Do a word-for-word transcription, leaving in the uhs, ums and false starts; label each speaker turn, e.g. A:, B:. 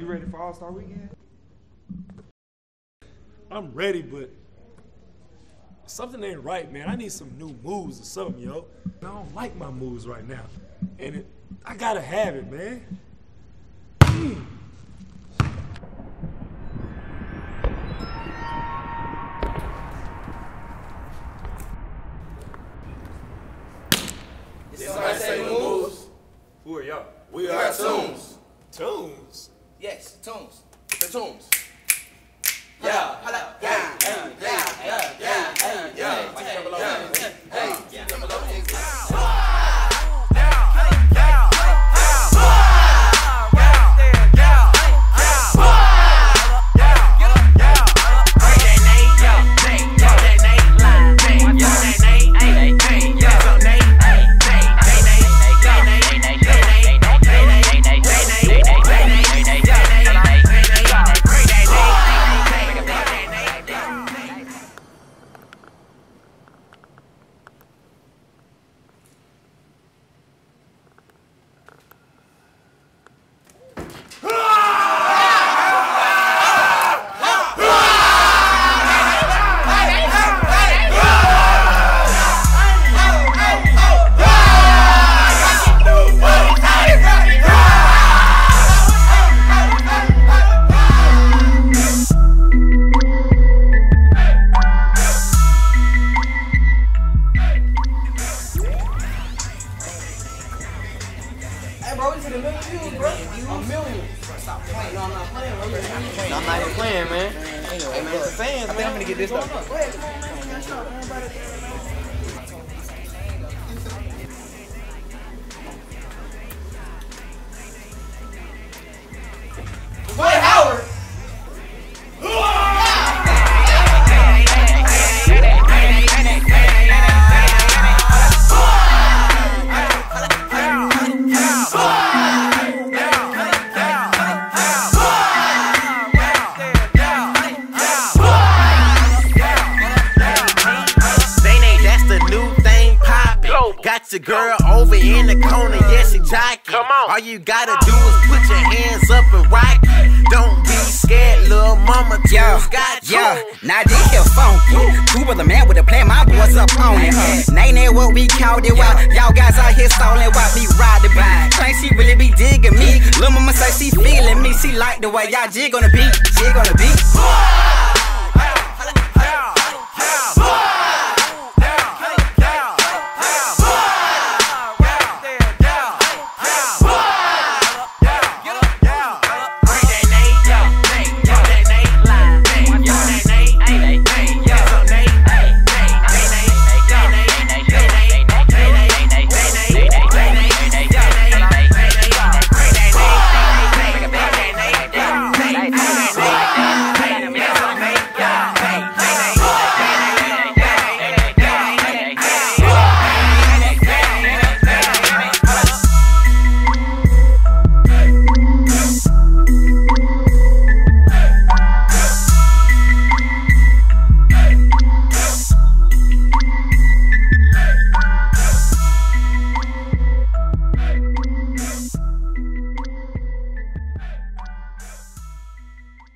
A: You ready for All-Star Weekend?
B: I'm ready, but something ain't right, man. I need some new moves or something, yo. I don't like my moves right now. And it, I gotta have it, man. Mm.
C: Somebody say new moves.
B: Who are y'all?
C: We are Tunes.
B: Tunes?
C: Yes, Tunes. The Tunes. Yeah, hello, yeah, yeah, yeah, yeah, yeah, yeah, yeah, hey, hey, come along,
D: your girl over in the corner, yeah, she jocking. Come on. All you gotta do is put your hands up and rock it. Don't be scared, little mama, Tunes got you.
E: Yeah, now this here funky. Two was a man with a plan, my boys up on it. Name that what we called it, while y'all guys out here stalling, watch me ride the beat. Think she really be digging me. Lil' mama say she feeling me, she like the way y'all jig on the beat, jig on the beat.